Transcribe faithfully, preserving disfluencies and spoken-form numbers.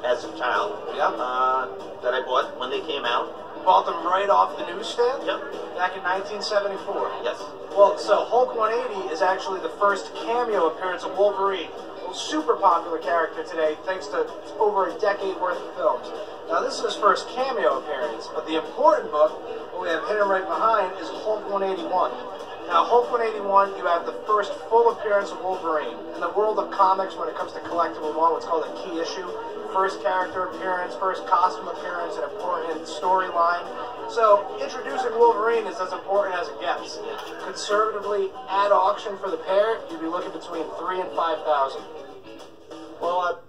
as a child. Yep. Uh, that I bought when they came out. Bought them right off the newsstand? Yep. Back in nineteen seventy-four. Yes. Well, so Hulk one eighty is actually the first cameo appearance of Wolverine. A super popular character today, thanks to over a decade worth of films. Now, this is his first cameo appearance, but the important book, what we have hidden right behind, is Hulk one eighty-one. Now, Hulk one eighty-one, you have the first full appearance of Wolverine. In the world of comics, when it comes to collectible one, what's called a key issue. First character appearance, first costume appearance, an important storyline. So, introducing Wolverine is as important as it gets. Conservatively, at auction for the pair, you'd be looking between three and five thousand. Well, uh,